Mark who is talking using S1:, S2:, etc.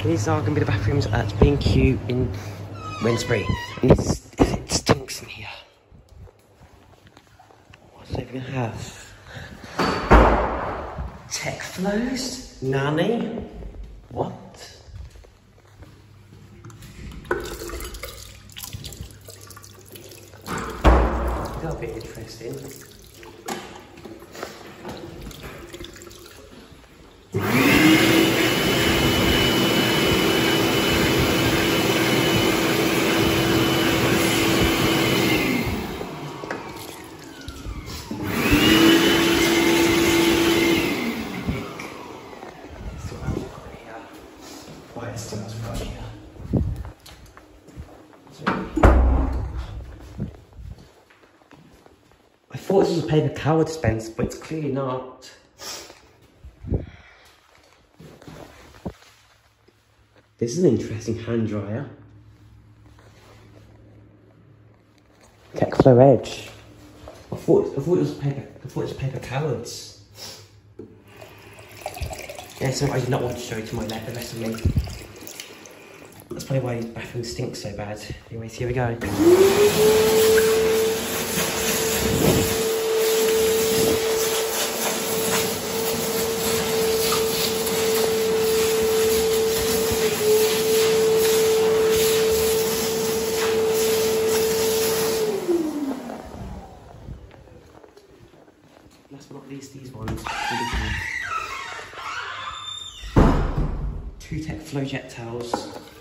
S1: These are going to be the bathrooms at B&Q in Wednesbury. And it stinks in here. What are they going to have? Tekflos? Nanny? What? They're a bit interesting. I thought this was a paper towel dispenser, but it's clearly not. This is an interesting hand dryer. Tekflo Edge. I thought it was paper towels. Yeah, so I did not want to show it to my left, the rest of me. That's probably why the bathroom stinks so bad. Anyways, here we go. Last but not least, these ones. Two Tekflo jet towels.